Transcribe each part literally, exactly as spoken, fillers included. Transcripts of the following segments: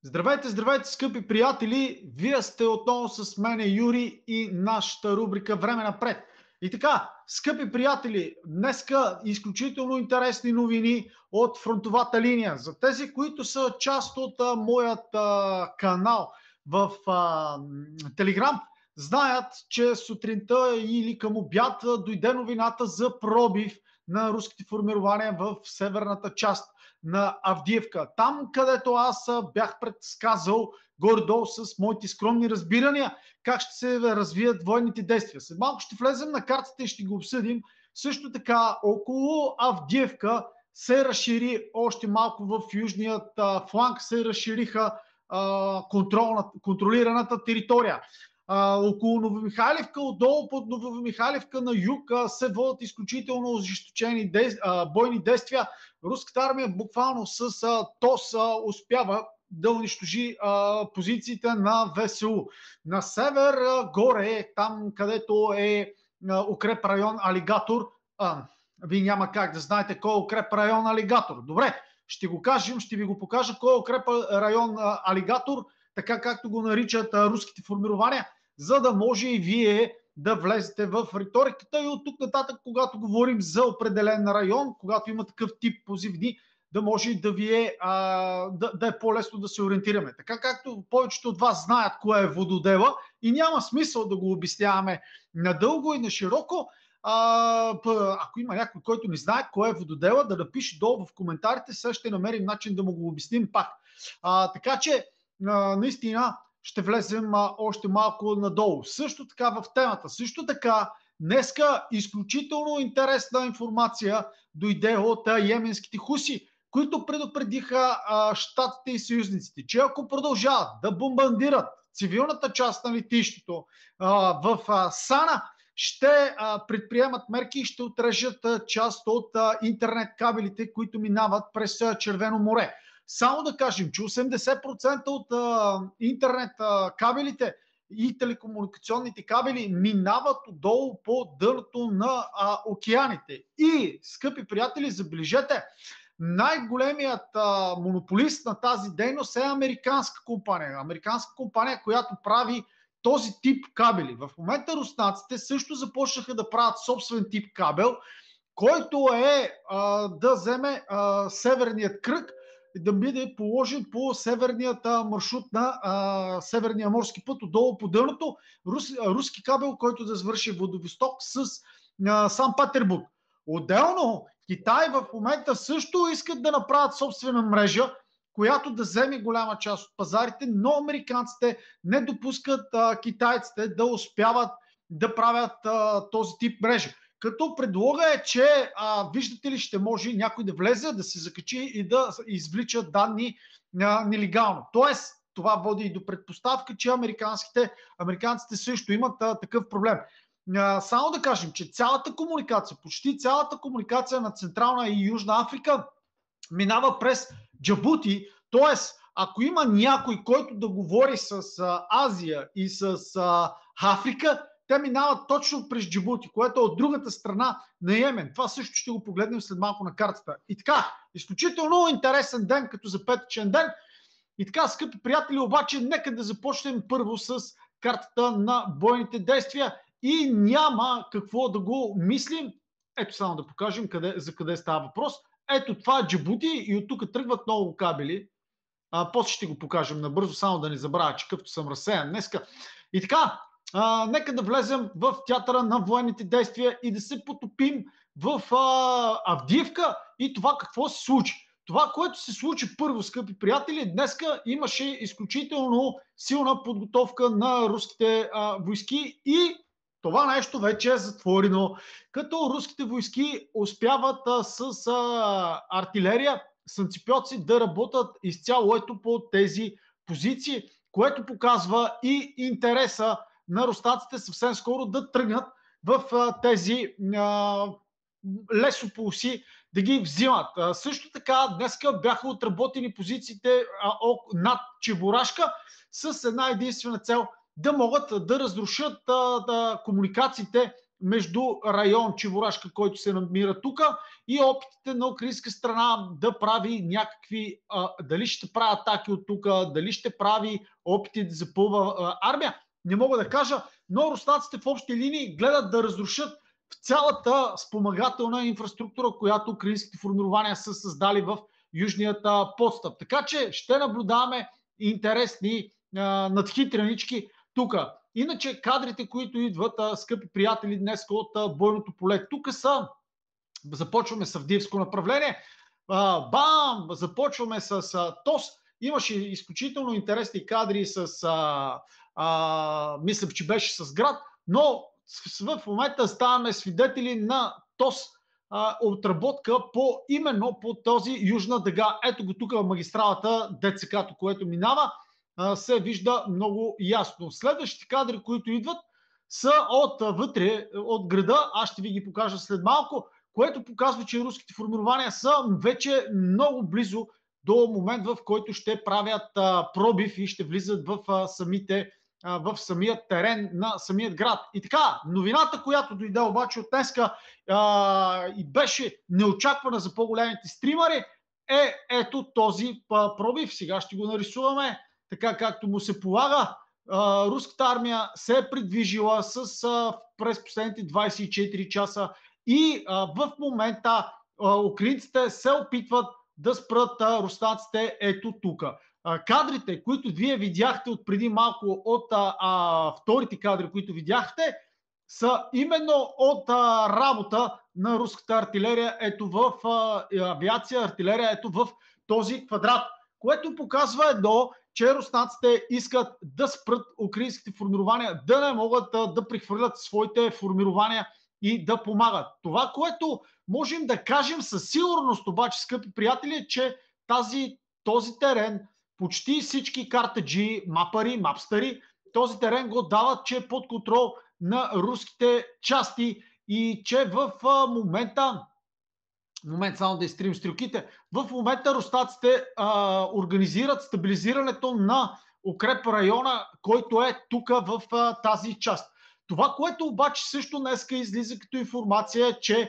Здравейте, здравейте, скъпи приятели! Вие сте отново с мене, Юри, и нашата рубрика Време напред. И така, скъпи приятели, днеска изключително интересни новини от фронтовата линия. За тези, които са част от а, моят а, канал в а, Телеграм, знаят, че сутринта или към обяд а, дойде новината за пробив на руските формирования в северната част на Авдиевка. Там, където аз бях предсказал горе-долу с моите скромни разбирания как ще се развият военните действия. След малко ще влезем на картата и ще го обсъдим. Също така, около Авдиевка се разшири още малко в южният фланг, се разшириха а, контролираната територия. А, около Новомихайлівка, отдолу под Новомихайлівка на юг а, се водят изключително ожесточени дей, а, бойни действия. Руската армия буквално с а, ТОС а, успява да унищожи а, позициите на ВСУ. На север а, горе, там където е а, укреп район Алигатор, а, вие няма как да знаете кой е укреп район Алигатор. Добре, ще го кажем, ще ви го покажа кой е укреп район а, Алигатор, така както го наричат а, руските формирования, за да може и вие да влезете в риториката и от тук нататък, когато говорим за определен район, когато има такъв тип позивни, да може да ви е, а, да, да е по-лесно да се ориентираме. Така както повечето от вас знаят кое е вододела и няма смисъл да го обясняваме надълго и на широко. А, ако има някой, който не знае кое е вододела, да напише долу в коментарите, сега ще намерим начин да му го обясним пак. А, така че, а, наистина, ще влезем а, още малко надолу. Също така в темата, също така днеска изключително интересна информация дойде от а, йеменските хуси, които предупредиха а, щатите и съюзниците, че ако продължават да бомбардират цивилната част на летището а, в а, Сана, ще а, предприемат мерки и ще отрежат а, част от а, интернет кабелите, които минават през а, Червено море. Само да кажем, че осемдесет процента от а, интернет а, кабелите и телекомуникационните кабели минават отдолу по дъното на а, океаните. И, скъпи приятели, забележете, най-големият а, монополист на тази дейност е американска компания. Американска компания, която прави този тип кабели. В момента руснаците също започнаха да правят собствен тип кабел, който е а, да вземе а, северният кръг и да бъде положен по северният маршрут на а, Северния морски път, отдолу по дъното, рус, руски кабел, който да завърши Владивосток с а, Санкт-Петербург. Отделно Китай в момента също искат да направят собствена мрежа, която да вземе голяма част от пазарите, но американците не допускат а, китайците да успяват да правят а, този тип мрежа. Като предлога е, че а, виждате ли, ще може някой да влезе, да се закачи и да извлича данни а, нелегално. Тоест, това води и до предпоставка, че американските, американците също имат а, такъв проблем. А, само да кажем, че цялата комуникация, почти цялата комуникация на Централна и Южна Африка минава през Джабути, т.е. ако има някой, който да говори с а, Азия и с а, Африка, те минават точно през Джибути, което е от другата страна на Йемен. Това също ще го погледнем след малко на картата. И така, изключително интересен ден, като за петъчен ден. И така, скъпи приятели, обаче, нека да започнем първо с картата на бойните действия и няма какво да го мислим. Ето само да покажем къде, за къде става въпрос. Ето това е Джибути и от тук тръгват много кабели. А, после ще го покажем набързо, само да не забравя, че къвто съм разсеян днеска. И така, а, нека да влезем в театъра на военните действия и да се потопим в а, Авдиевка и това какво се случи. Това, което се случи първо, скъпи приятели, днеска имаше изключително силна подготовка на руските а, войски и това нещо вече е затворено, като руските войски успяват а, с а, артилерия, санцепьоци да работят изцяло ето по тези позиции, което показва и интереса на руснаците съвсем скоро да тръгнат в а, тези а, лесополоси да ги взимат. А, също така днеска бяха отработени позициите а, о, над Чебурашка с една единствена цел – да могат да разрушат а, да, комуникациите между район Чеворашка, който се намира тук, и опитите на украинска страна да прави някакви, а, дали ще прави атаки от тук, дали ще прави опити да запълва а, армия, не мога да кажа, но руснаците в общи линии гледат да разрушат в цялата спомагателна инфраструктура, която украинските формирования са създали в южният подстъп. Така че ще наблюдаваме интересни а, надхитренички тук. Иначе кадрите, които идват, а, скъпи приятели, днес от а, бойното поле, тук са, започваме с Авдиевско направление, а, бам, започваме с а, ТОС, имаше изключително интересни кадри с, а, а, мисля, че беше с град, но в момента ставаме свидетели на ТОС а, отработка по, именно по този южна дъга. Ето го тук в магистралата ДЦК-то, което минава, а, се вижда много ясно. Следващите кадри, които идват, са от вътре, от града. Аз ще ви ги покажа след малко, което показва, че руските формирования са вече много близо до момент, в който ще правят а, пробив и ще влизат в а, самите в самият терен на самият град. И така, новината, която дойде обаче от днеска а, и беше неочаквана за по-големите стримари, е ето този пробив. Сега ще го нарисуваме така, както му се полага. А, руската армия се е придвижила с, а, през последните двайсет и четири часа и а, в момента а, украинците се опитват да спрат а, руснаците ето тук. Кадрите, които вие видяхте от преди малко, от а, а, вторите кадри, които видяхте, са именно от а, работа на руската артилерия, ето в а, авиация, артилерия, ето в този квадрат, което показва едно, че руснаците искат да спрат украинските формирования, да не могат а, да прехвърлят своите формирования и да помагат. Това, което можем да кажем със сигурност обаче, скъпи приятели, е, че тази, този терен, почти всички картаджи, мапари, мапстари, този терен го дават, че е под контрол на руските части и че в момента, момент само да изтрим стрелките, в момента руснаците а, организират стабилизирането на укреп района, който е тук в а, тази част. Това, което обаче също днеска излиза като информация, е, че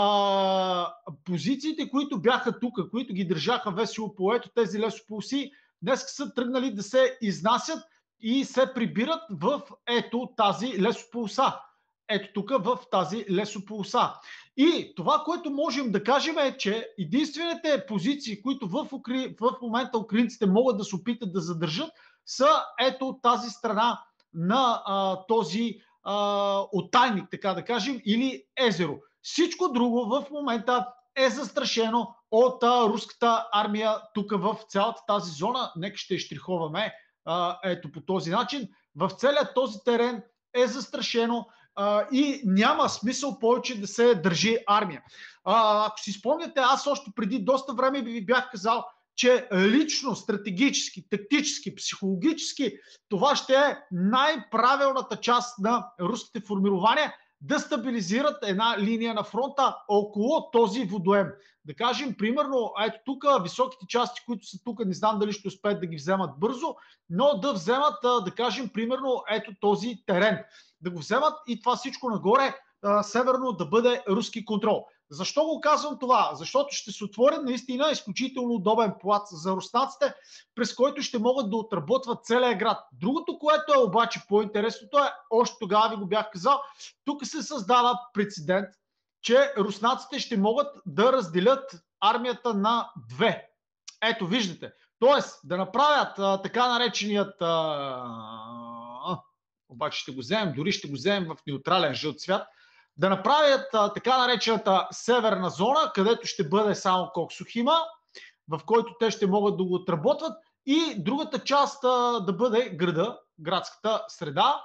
а, позициите, които бяха тук, които ги държаха весело по ето тези лесополоси, днес са тръгнали да се изнасят и се прибират в ето тази лесополоса. Ето тук в тази лесополоса. И това, което можем да кажем, е, че единствените позиции, които в, Укра... в момента украинците могат да се опитат да задържат, са ето тази страна на а, този а, оттайник, така да кажем, или езеро. Всичко друго в момента е застрашено от а, руската армия тук в цялата тази зона. Нека ще штриховаме а, ето по този начин. В целият този терен е застрашено а, и няма смисъл повече да се държи армия. А, ако си спомняте, аз още преди доста време ви бях казал, че лично, стратегически, тактически, психологически това ще е най-правилната част на руските формирования, да стабилизират една линия на фронта около този водоем. Да кажем, примерно, ето тук високите части, които са тук, не знам дали ще успеят да ги вземат бързо, но да вземат, да кажем, примерно, ето този терен. Да го вземат и това всичко нагоре, северно, да бъде руски контрол. Защо го казвам това? Защото ще се отвори наистина изключително удобен плац за руснаците, през който ще могат да отработват целия град. Другото, което е обаче по-интересното е, още тогава ви го бях казал, тук се създава прецедент, че руснаците ще могат да разделят армията на две. Ето, виждате. Тоест, да направят а, така нареченият... А, обаче ще го вземем, дори ще го вземем в неутрален жълт цвят, да направят а, така наречената северна зона, където ще бъде само Коксохима, в който те ще могат да го отработват, и другата част а, да бъде града, градската среда,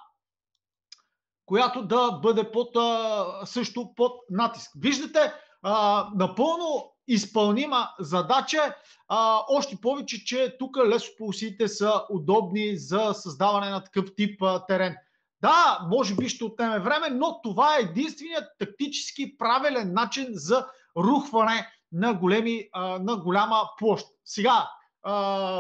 която да бъде под, а, също под натиск. Виждате, а, напълно изпълнима задача, а, още повече, че тук лесополосите са удобни за създаване на такъв тип а, терен. Да, може би ще отнеме време, но това е единственият тактически правилен начин за рухване на, големи, а, на голяма площ. Сега, а,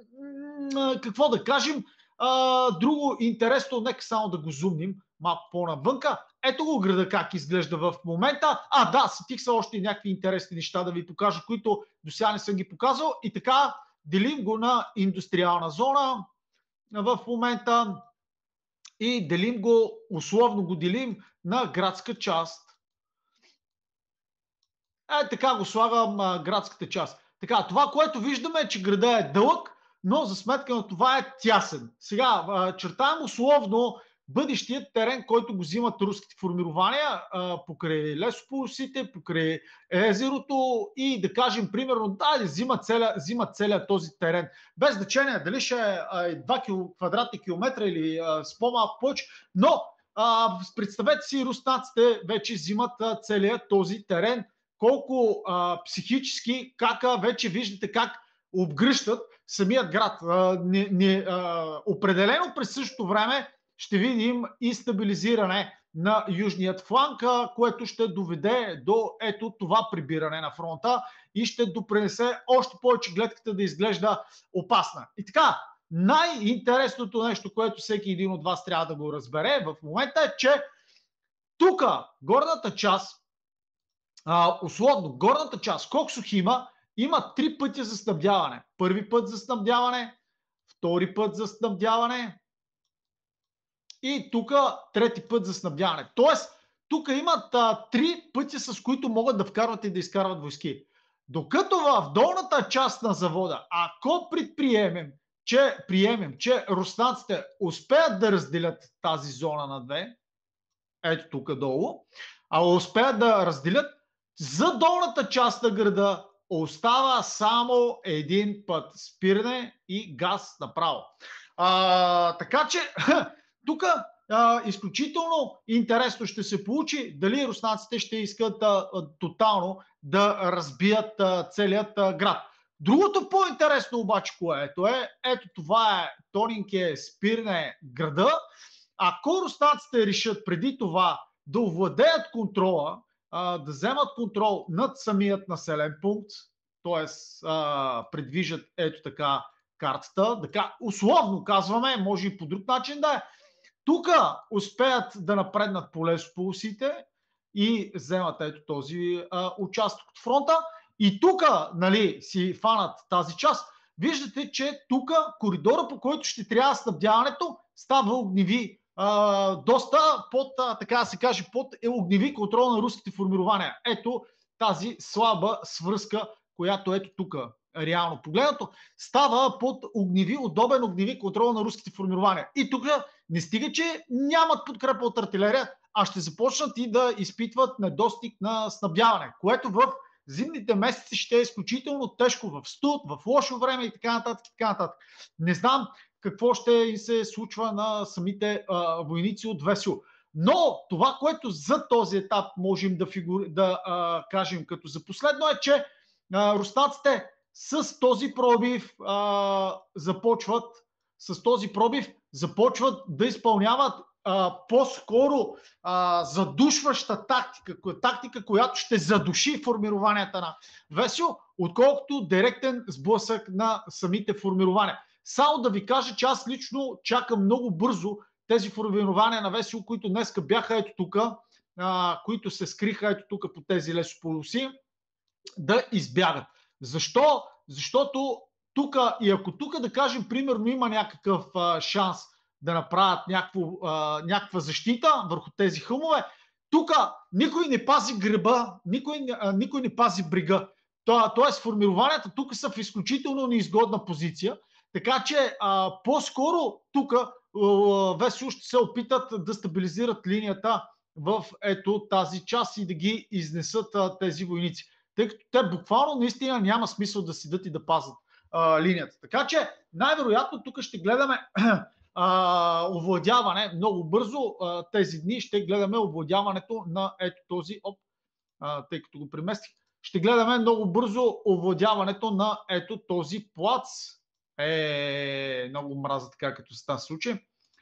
какво да кажем, а, друго интересно, нека само да го зумним малко по-навънка. ето го града как изглежда в момента. А, да, сетих са още някакви интересни неща да ви покажа, които до сега не съм ги показал. И така делим го на индустриална зона в момента и делим го, условно го делим на градска част. Е, така го слагам а, градската част. Така, това, което виждаме е, че града е дълъг, но за сметка на това е тясен. Сега, а, чертаем условно бъдещият терен, който го взимат руските формирования а, покрай лесополосите, покрай езерото и да кажем, примерно, да, взимат целият взима целия този терен. Без значение дали ще е два квадратни километра или а, с по-малко повече, но а, представете си, руснаците вече взимат а, целият този терен. Колко а, психически, как а, вече виждате как обгръщат самият град. А, не, не, а, определено през същото време ще видим и стабилизиране на южният фланг, което ще доведе до ето това прибиране на фронта и ще допринесе още повече гледката да изглежда опасна. И така, най-интересното нещо, което всеки един от вас трябва да го разбере в момента е, че тук горната част, а, условно горната част, Коксохима, има три пътя за снабдяване. Първи път за снабдяване, втори път за снабдяване и тук трети път за снабдяване. Тоест, тук имат а, три пътя, с които могат да вкарват и да изкарват войски. Докато в долната част на завода, ако предприемем, че, приемем, че руснаците успеят да разделят тази зона на две, ето тук долу, а успеят да разделят, за долната част на града остава само един път спиране и газ направо. А, така че тук изключително интересно ще се получи дали руснаците ще искат а, тотално да разбият а, целият а, град. Другото по-интересно обаче, което е, ето това е тоненке спирне града. Ако руснаците решат преди това да овладеят контрола, а, да вземат контрол над самият населен пункт, т.е. предвижат ето така картата, така условно казваме, може и по друг начин да е, тук успеят да напреднат по лесополосите и вземат ето този а, участък от фронта и тук, нали, си фанат тази част, виждате, че тук коридора, по който ще трябва снабдяването, става огневи. Uh, доста под, uh, така да се каже, под е огневи контрол на руските формирования. Ето тази слаба свръзка, която ето тук, реално погледнато, става под огневи, удобен огневи контрол на руските формирования. И тук не стига, че нямат подкрепа от артилерия, а ще започнат и да изпитват недостиг на снабдяване, което в зимните месеци ще е изключително тежко, в студ, в лошо време и така нататък. И така нататък. Не знам какво ще се случва на самите а, войници от ВСУ. Но това, което за този етап можем да, фигур... да а, кажем като за последно е, че а, руснаците с този пробив а, започват с този пробив започват да изпълняват а, по-скоро а, задушваща тактика, тактика, която ще задуши формированията на ВСУ, отколкото директен сблъсък на самите формирования. Само да ви кажа, че аз лично чакам много бързо тези формирования на ВСУ, които днеска бяха ето тук, които се скриха ето тук по тези лесополоси, да избягат. Защо? Защото тук, и ако тук да кажем, примерно има някакъв а, шанс да направят някакво, а, някаква защита върху тези хълмове, тук никой не пази гръба, никой, а, никой не пази брега. То, тоест формированията тук са в изключително неизгодна позиция, така че а, по-скоро тук ВСУ ще се опитат да стабилизират линията в ето тази част и да ги изнесат а, тези войници. Тъй като те буквално наистина няма смисъл да седат и да пазят а, линията. Така че най-вероятно тук ще гледаме а, овладяване много бързо. А, тези дни ще гледаме овладяването на ето този, оп, а, тъй като го преместих, ще гледаме много бързо овладяването на ето този плац. Е, много мраза така, като се тази случай.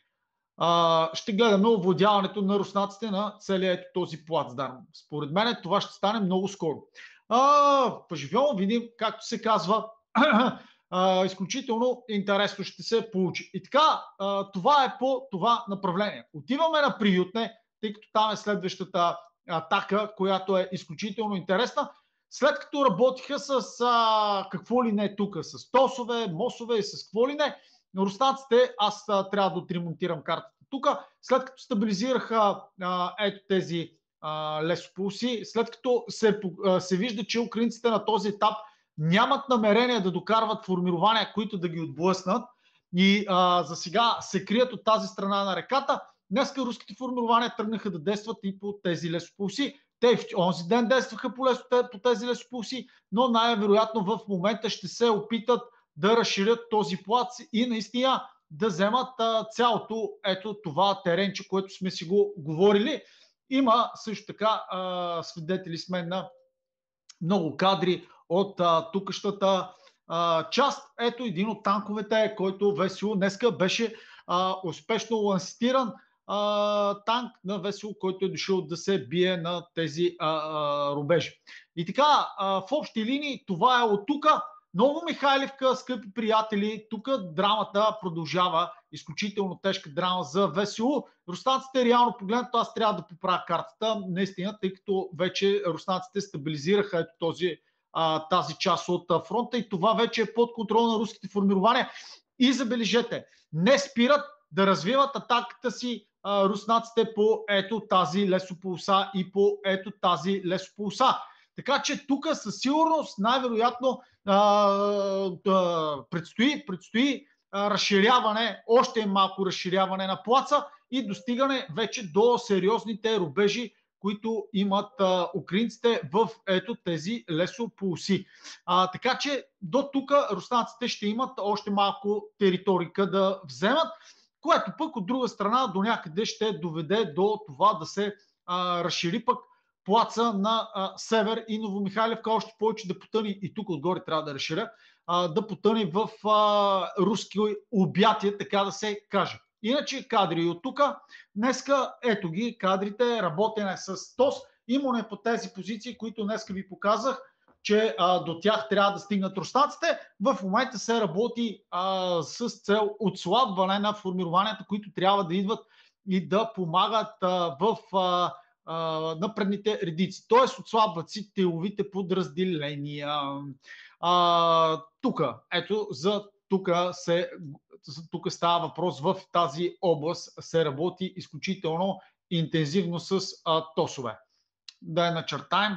А, ще гледаме овладяването на руснаците на целия ето този плацдарм. Според мен това ще стане много скоро. А, поживемо, видим, както се казва, а, изключително интересно ще се получи. И така, а, това е по това направление. Отиваме на Приютне, тъй като там е следващата атака, която е изключително интересна. След като работиха с а, какво ли не тук, с тосове, мосове и с какво ли не, руснаците, аз а, трябва да отремонтирам картата тук, след като стабилизираха а, ето тези а, лесополоси, след като се, а, се вижда, че украинците на този етап нямат намерение да докарват формирования, които да ги отблъснат и а, за сега се крият от тази страна на реката, днеска руските формирования тръгнаха да действат и по тези лесополоси. Те в онзи ден действаха по, лесо, по тези лесополоси, но най-вероятно в момента ще се опитат да разширят този плац и наистина да вземат а, цялото ето това теренче, което сме си го говорили. Има също така а, свидетели сме на много кадри от а, тукащата а, част. Ето един от танковете, който весело днеска беше а, успешно лансиран а, танк на весело, който е дошъл да се бие на тези а, а, рубежи. И така, а, в общи линии това е от тук. Новомихайлівка, скъпи приятели, тук драмата продължава, изключително тежка драма за ВСУ. Руснаците реално погледнато, аз трябва да поправя картата, наистина, тъй като вече руснаците стабилизираха ето този, а, тази част от а, фронта и това вече е под контрол на руските формирования. И забележете, не спират да развиват атаката си а, руснаците по ето тази лесополоса и по ето тази лесополоса. Така че тук със сигурност най-вероятно а, а, предстои, предстои а, разширяване, още малко разширяване на плаца и достигане вече до сериозните рубежи, които имат а, украинците в ето тези лесополоси. А, така че до тук руснаците ще имат още малко територика да вземат, което пък от друга страна до някъде ще доведе до това да се а, разшири пък плаца на а, Север и Новомихайлівка, още повече да потъни, и тук отгоре трябва да разширя, а, да потъни в а, руски обятия, така да се каже. Иначе кадри от тук, днеска ето ги кадрите, работене с ТОС, именно по тези позиции, които днеска ви показах, че а, до тях трябва да стигнат руснаците. В момента се работи а, с цел отслабване на формированията, които трябва да идват и да помагат а, в а, на предните редици. Т.е. отслабват си тиловите подразделения. А, тук, ето, за тук се, тук става въпрос, в тази област се работи изключително интензивно с а, тосове. Да я начертаем.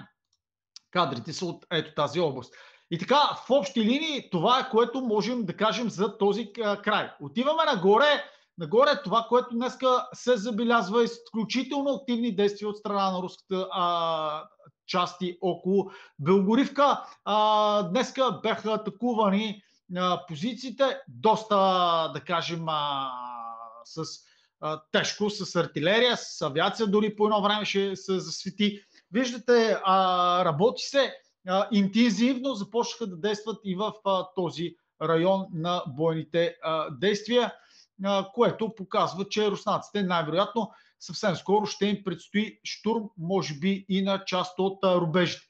Кадрите са от ето тази област. И така, в общи линии, това е което можем да кажем за този а, край. Отиваме нагоре. Нагоре това, което днеска се забелязва, изключително активни действия от страна на руската а, части около Белгоривка. А, днеска бяха атакувани а, позициите, доста, да кажем, а, с а, тежко, с артилерия, с авиация, дори по едно време ще се засвети. Виждате, а, работи се а, интензивно, започнаха да действат и в а, този район на бойните а, действия, което показва, че руснаците най-вероятно съвсем скоро ще им предстои штурм, може би и на част от а, рубежите.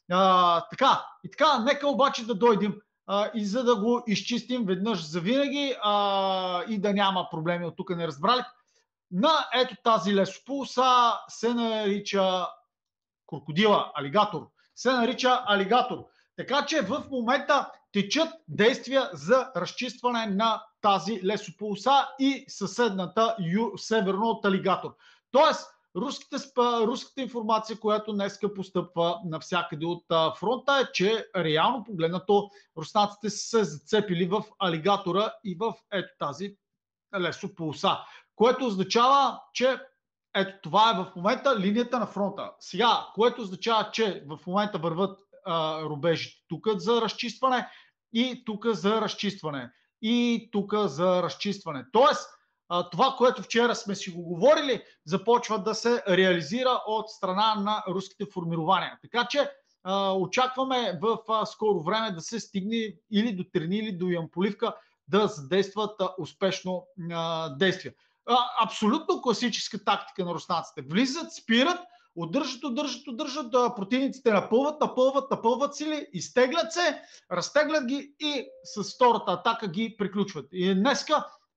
А, така, и така, нека обаче да дойдем а, и за да го изчистим веднъж завинаги а, и да няма проблеми от тук, не разбрали. На ето тази лесополоса се нарича крокодила, алигатор. Се нарича алигатор. Така че в момента течат действия за разчистване на тази лесополоса и съседната ю, северно от алигатор. Тоест, руските, руската информация, която днеска постъпва навсякъде от а, фронта е, че реално погледнато руснаците са се зацепили в алигатора и в ето тази лесополоса, което означава, че ето това е в момента линията на фронта. Сега, което означава, че в момента върват а, рубежите тук за разчистване и тук за разчистване и тук за разчистване. Тоест, а, това, което вчера сме си го говорили, започва да се реализира от страна на руските формирования. Така че а, очакваме в а, скоро време да се стигне или до Терни, или до Ямполивка да задействат а, успешно а, действия. А, абсолютно класическа тактика на руснаците. Влизат, спират, удържат, удържат, удържат, да противниците напълват, напълват, напълват сили, изтеглят се, разтеглят ги и с втората атака ги приключват. И днеска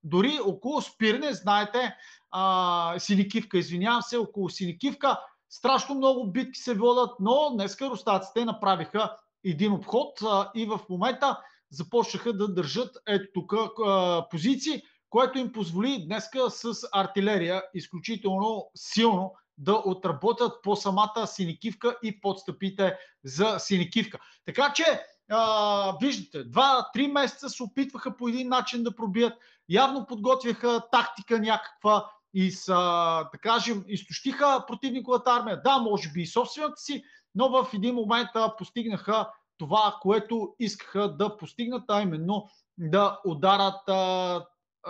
Дори около Спирне, знаете, а, Синикивка, извинявам се, около Синикивка, страшно много битки се водят, но днеска руснаците направиха един обход а, и в момента започнаха да държат ето тук а, позиции, което им позволи днеска с артилерия изключително силно да отработят по самата Синикивка и подстъпите за Синикивка. Така че, а, виждате, два-три месеца се опитваха по един начин да пробият, явно подготвяха тактика някаква и са, да кажем, изтощиха противниковата армия. Да, може би и собствената си, но в един момент постигнаха това, което искаха да постигнат, а именно да ударат, а, а,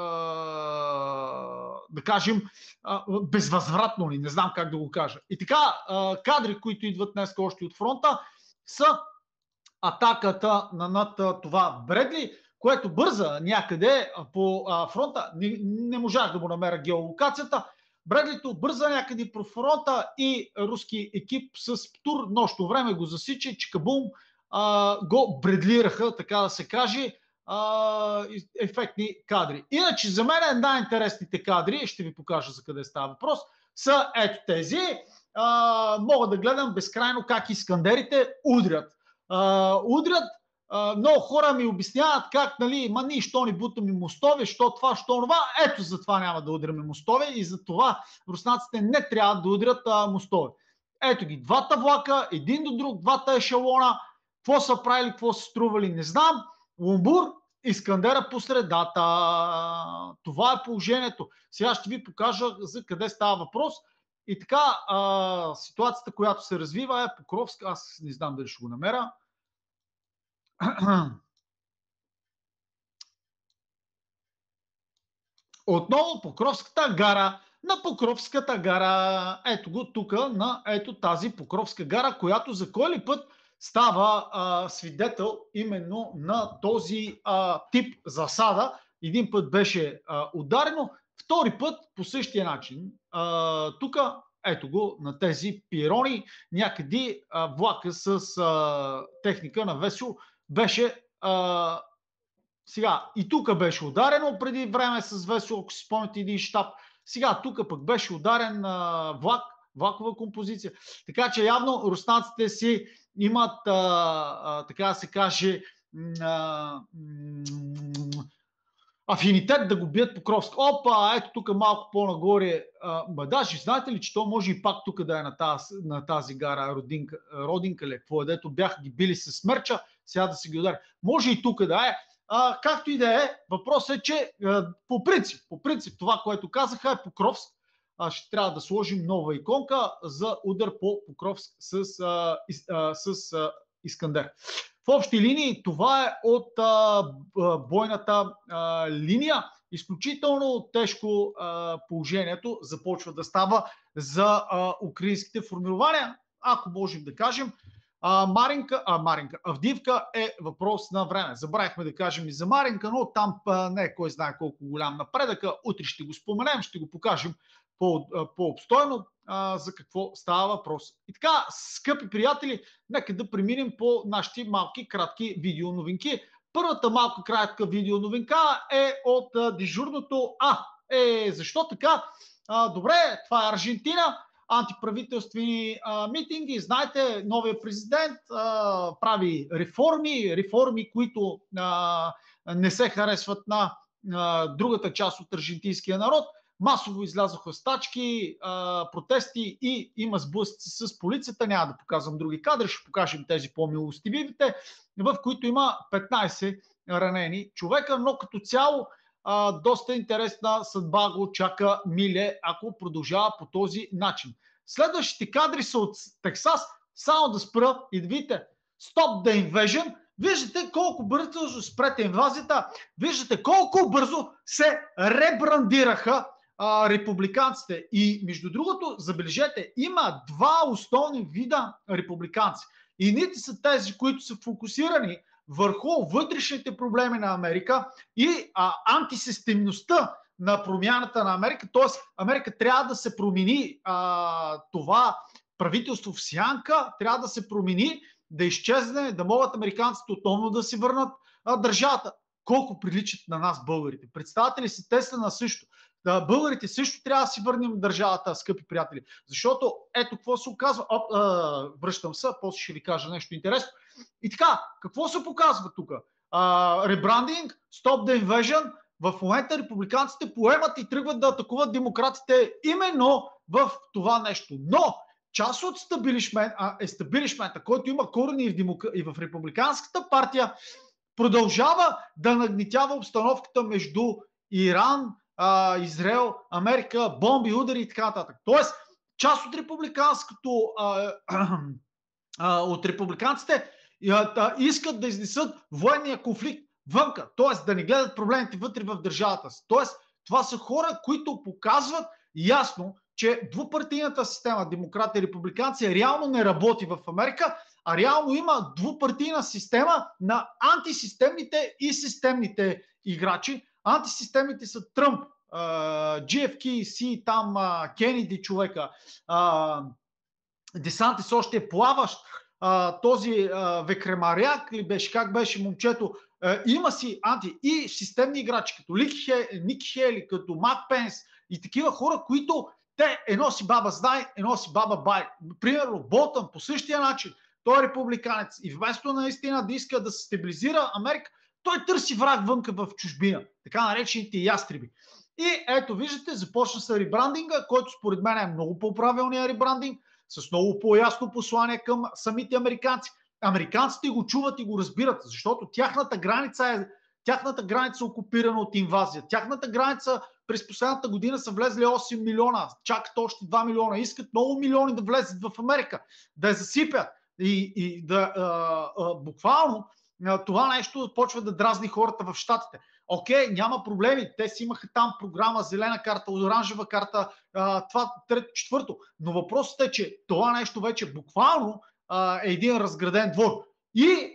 да кажем, а, безвъзвратно ли, не знам как да го кажа. И така, а, кадри, които идват днес още от фронта, са атаката на над това Бредли, което бърза някъде по а, фронта. Не, не можах да му намеря геолокацията. Бредлито бърза някъде по фронта и руски екип с птур нощно време го засича и чикабум а, го бредлираха, така да се каже, а, ефектни кадри. Иначе за мен най-интересните кадри, ще ви покажа за къде става въпрос, са ето тези. А, мога да гледам безкрайно как искандерите удрят. Uh, удрят. Uh, много хора ми обясняват как, нали, ма ние, що ни бутаме мостове, що това, що това. Ето за това няма да удряме мостове и за това руснаците не трябва да удрят uh, мостове. Ето ги, двата влака, един до друг, двата ешелона. Какво са правили, какво са стрували, не знам. Лумбур, Искандера по средата. Това е положението. Сега ще ви покажа за къде става въпрос. И така, а, ситуацията, която се развива е Покровска. Аз не знам дали ще го намеря. Отново Покровската гара. На Покровската гара. Ето го тук, на ето тази Покровска гара, която за кой ли път става а, свидетел именно на този а, тип засада. Един път беше а, ударено, втори път по същия начин. Тук, ето го, на тези пирони, някъде а, влака с а, техника на Весо беше а, сега и тук беше ударено преди време с Весо, ако си спомняте един щаб. Сега тук пък беше ударен а, влак, влакова композиция. Така че явно руснаците си имат, а, а, така да се каже, а, афинитет да го бият Покровска. Опа, ето тук малко по-нагоре. Ма даже, знаете ли, че то може и пак тук да е на тази, на тази гара, родинка, родинка ли, какво е, дето бяха ги били с смерча, сега да се ги удари. Може и тук да е. А, както и да е, въпросът е, че а, по принцип, по принцип това, което казаха е Покровск. А, ще трябва да сложим нова иконка за удар по Покровск с, а, а, с а, Искандер. В общи линии това е от а, бойната а, линия. Изключително тежко а, положението започва да става за а, украинските формирования. Ако можем да кажем, а, Маринка, а, Маринка, Авдиевка е въпрос на време. Забравихме да кажем и за Маринка, но там а, не е кой знае колко голям напредъка. Утре ще го споменем, ще го покажем по, а, по-обстойно а, за какво става въпрос. И така, скъпи приятели, нека да преминем по нашите малки, кратки видеоновинки. Първата малка кратка видеоновинка е от а, дежурното А. Е, защо така? А, добре, това е Аржентина. Антиправителствени а, митинги. Знаете, новия президент а, прави реформи, реформи, които а, не се харесват на а, другата част от аржентинския народ. Масово излязоха стачки, а, протести и има сблъсъци с полицията. Няма да показвам други кадри, ще покажем тези по-милостивите, в които има петнайсет ранени човека, но като цяло а, доста интересна съдба го чака Миле, ако продължава по този начин. Следващите кадри са от Тексас. Само да спра и да видите. Stop the invasion. Виждате колко бързо спрете инвазията. Виждате колко бързо се ребрандираха а, републиканците. И между другото, забележете, има два основни вида републиканци. И ните са тези, които са фокусирани върху вътрешните проблеми на Америка и а, антисистемността на промяната на Америка. Т.е. Америка трябва да се промени, а, това правителство в сянка трябва да се промени, да изчезне, да могат американците отново да си върнат а, държавата. колко приличат на нас българите. Представете ли си, те са на също. Българите също трябва да си върнем държавата, скъпи приятели. Защото ето какво се оказва. Оп, а, връщам се, после ще ви кажа нещо интересно. И така, какво се показва тук? Ребрандинг, Stop the Invasion. В момента републиканците поемат и тръгват да атакуват демократите именно в това нещо. Но част от естаблишмента, който има корени и в, демокр... и в републиканската партия, продължава да нагнетява обстановката между Иран, а, Израел, Америка, бомби, удари и така нататък. Тоест, част от републиканското а, а, от републиканците а, искат да изнесат военния конфликт вънка, т.е. да не гледат проблемите вътре в държавата си. Т.е. това са хора, които показват ясно, че двупартийната система, демократи и републиканци, реално не работи в Америка, а реално има двупартийна система на антисистемните и системните играчи. Антисистемните са Тръмп, Джи Еф Кей, Си, там Кенеди човека, Десантис още е плаващ, този Векремаряк ли беше, как беше момчето, има си анти и системни играчи, като Ники Хейли, като Мак Пенс и такива хора, които те едно си баба знае, едно си баба бай. Примерно Болтън по същия начин, той е републиканец и вместо наистина да иска да се стабилизира Америка, той търси враг вънка в чужбина, така наречените ястреби. И ето виждате, започна се ребрандинга, който според мен е много по-правилният ребрандинг, с много по-ясно послание към самите американци. Американците го чуват и го разбират, защото тяхната граница е тяхната граница е окупирана от инвазия. Тяхната граница през последната година са влезли осем милиона, чакат още два милиона, искат много милиони да влезат в Америка, да я засипят и, и да а, а, буквално а, това нещо почва да дразни хората в щатите. Окей, няма проблеми, те си имаха там програма, зелена карта, оранжева карта, а, това трето, четвърто. Но въпросът е, че това нещо вече буквално а, е един разграден двор. И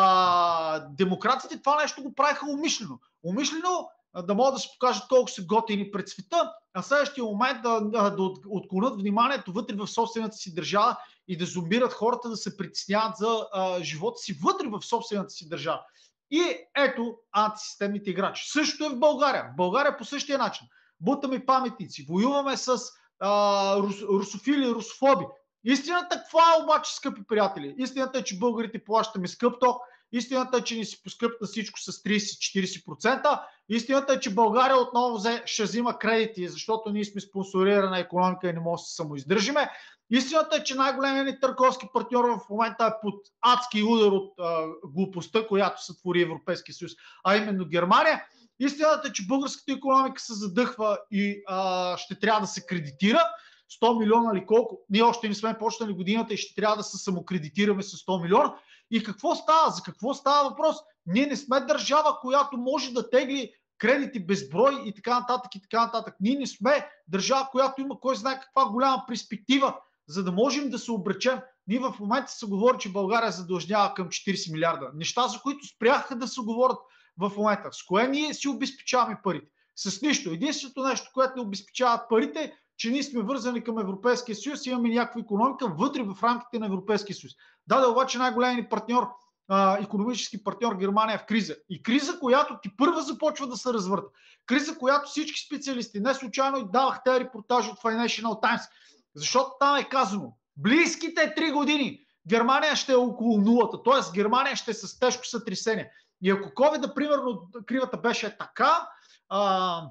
а, демократите това нещо го правиха умишлено. Умишлено да могат да се покажат колко са готини пред света, а в следващия момент да, да, да отклонят вниманието вътре в собствената си държава и да зомбират хората да се притесняват за а, живота си вътре в собствената си държава. И ето антисистемните играчи. Също е в България. В България по същия начин. Бутаме паметници, воюваме с а, рус, русофили, русофоби. Истината каква е обаче, скъпи приятели? Истината е, че българите плащаме скъп ток. Истината е, че ни се поскъпна всичко с трийсет-четирийсет процента. Истината е, че България отново ще взима кредити, защото ние сме спонсорирана економика и не може да се самоиздържиме. Истината е, че най-големият ни търговски партньор в момента е под адски удар от а, глупостта, която сътвори Европейския съюз, а именно Германия. Истината е, че българската економика се задъхва и а, ще трябва да се кредитира. сто милиона или колко? Ние още не сме почнали годината и ще трябва да се самокредитираме с сто милиона. И какво става? За какво става въпрос? Ние не сме държава, която може да тегли кредити безброй и така нататък и така нататък. Ние не сме държава, която има кой знае каква голяма перспектива, за да можем да се обречем. Ние в момента се говори, че България задължнява към четирийсет милиарда. Неща, за които спряха да се говорят в момента. С кое ние си обезпечаваме парите? С нищо. Единственото нещо, което не обезпечават парите, че ние сме вързани към Европейския съюз и имаме някаква икономика вътре в рамките на Европейския съюз. Да, да, обаче най-големият ни партньор, икономически партньор Германия е в криза. И криза, която ти първа започва да се развърта. Криза, която всички специалисти, не случайно и давах тези репортажи от Financial Times, защото там е казано, близките три години Германия ще е около нулата, т.е. Германия ще е с тежко сътресение. И ако COVID, примерно, кривата беше така, а,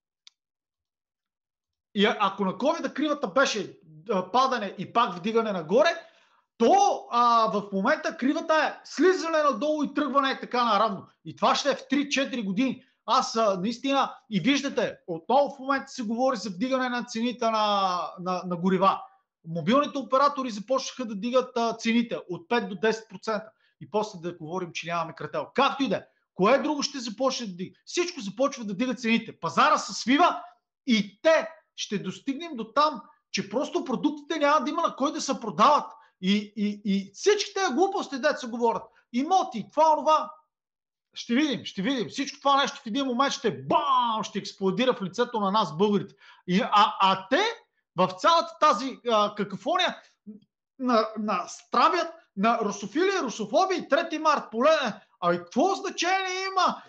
и ако на COVID кривата беше падане и пак вдигане нагоре, то а, в момента кривата е слизане надолу и тръгване е така наравно. И това ще е в три-четири години. Аз а, наистина, и виждате, отново в момента се говори за вдигане на цените на, на, на горива. Мобилните оператори започнаха да дигат а, цените от пет до десет процента. И после да говорим, че нямаме картел. Както и да е. Кое друго ще започне да дига? Всичко започва да дига цените. Пазара се свива и те ще достигнем до там, че просто продуктите няма да има на кой да се продават. И, и, и всички тези глупости, деца говорят. Имоти, това, това. Ще видим, ще видим. Всичко това нещо в един момент ще бам, ще експлодира в лицето на нас, българите. И, а, а те в цялата тази а, какафония на, на стравят на русофили, русофоби, трети март, поле. А какво значение има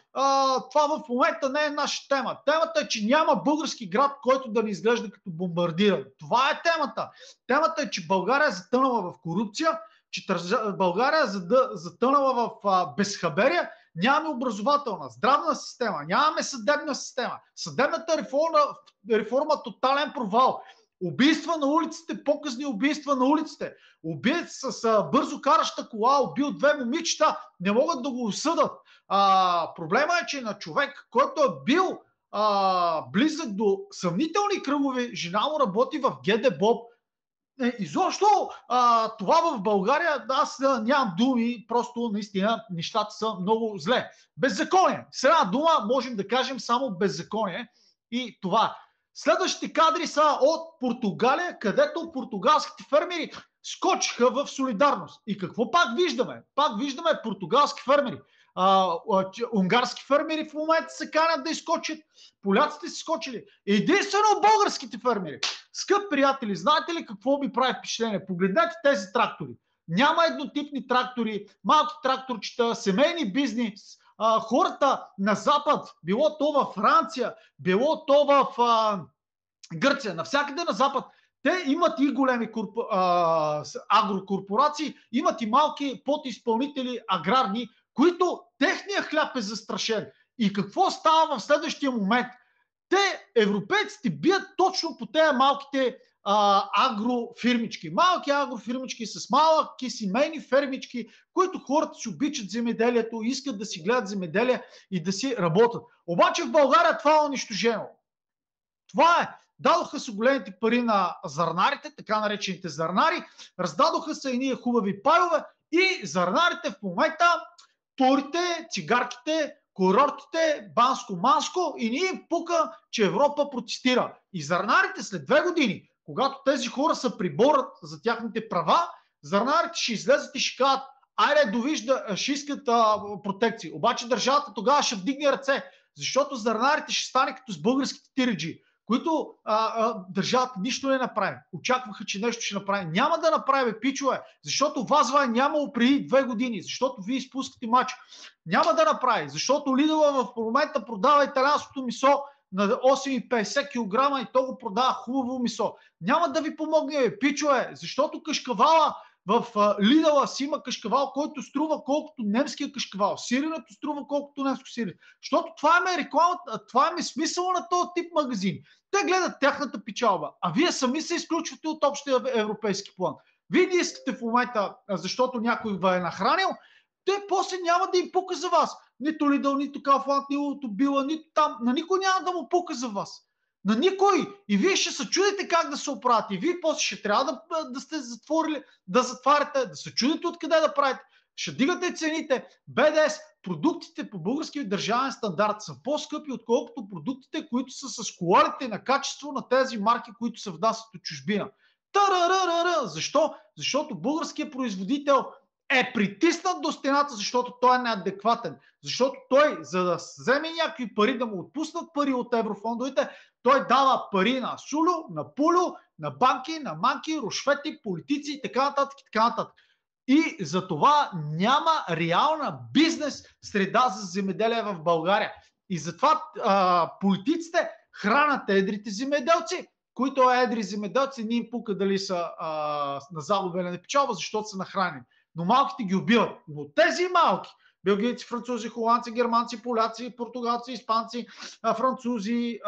а, това в момента не е наша тема. Темата е, че няма български град, който да ни изглежда като бомбардиран. Това е темата. Темата е, че България е затънала в корупция, че България е затънала в а, безхаберие. Нямаме образователна, здравна система, нямаме съдебна система. Съдебната реформа, реформа тотален провал. Убийства на улиците, показни убийства на улиците. Убиец с а, бързо караща кола, убил две момичета, не могат да го осъдат. А, проблема е, че на човек, който е бил а, близък до съмнителни кръгове, жена му работи в ГДБОП. Е, изобщо а, това в България, аз а, нямам думи, просто наистина нещата са много зле. Беззаконие. С една дума можем да кажем само беззаконие и това. Следващите кадри са от Португалия, където португалските фермери скочиха в солидарност. И какво пак виждаме? Пак виждаме португалски фермери. А, а, унгарски фермери в момента се канят да изскочат. Поляците са скочили. Единствено българските фермери. Скъп приятели, знаете ли какво ми прави впечатление? Погледнете тези трактори. Няма еднотипни трактори, малки тракторчета, семейни бизнес. А, хората на Запад, било то във Франция, било то в а, Гърция, навсякъде на Запад, те имат и големи корпо, а, агрокорпорации, имат и малки подизпълнители аграрни, които техния хляб е застрашен. И какво става в следващия момент? Те, европейците, бият точно по тези малките а, агрофирмички. Малки агрофирмички с малки семейни фермички, които хората си обичат земеделието, искат да си гледат земеделие и да си работят. Обаче в България това е унищожено. Това е. Дадоха се големите пари на зърнарите, така наречените зърнари, раздадоха се едни хубави пайове и зърнарите в момента турите, цигарките, курортите, банско-манско и ни им пука, че Европа протестира. И зърнарите след две години, когато тези хора се приборят за тяхните права, зърнарите ще излезат и ще кажат: айде, довижда, ще искат а, протекции. Обаче държавата тогава ще вдигне ръце, защото зърнарите ще стане като с българските тиреджи, които а, а, държавата нищо не направи. Очакваха, че нещо ще направи. Няма да направи, пичове, защото Вазва е нямало преди две години, защото вие изпускате мач. Няма да направи, защото Лидъла в момента продава италианското месо на осем и петдесет килограма и то го продава хубаво месо. Няма да ви помогне, пичове, защото кашкавала в Лидъла си има кашкавал, който струва колкото немския кашкавал. Сиренето струва колкото немско сирене. Защото това е рекламата, това е смисъл на този тип магазин. Те гледат тяхната печалба, а вие сами се изключвате от общия европейски план. Вие не искате в момента, защото някой ви е нахранил, те после няма да им пука за вас. Нито Лидъл, нито Kaufland, нито Била, нито там. На никой няма да му пука за вас. На никой. И вие ще се чудите как да се оправите. И вие после ще трябва да, да сте затворили, да затваряте, да се чудите откъде да правите. Ще дигате цените. БДС, продуктите по български държавен стандарт са по-скъпи, отколкото продуктите, които са с коларите на качество на тези марки, които се внасят от чужбина. Тарарарара. Защо? Защото българският производител е притиснат до стената, защото той е неадекватен. Защото той, за да вземе някакви пари, да му отпуснат пари от еврофондовете, той дава пари на Сулю, на Пулю, на банки, на манки, рушвети, политици и така нататък и така нататък. И за това няма реална бизнес среда за земеделие в България. И затова а, политиците хранят едрите земеделци, които едри земеделци не им пука дали са а, на загуба или на печалба, защото са нахранени. Но малките ги убиват. Но тези малки, белгийци, французи, холандци, германци, поляци, португалци, испанци, французи,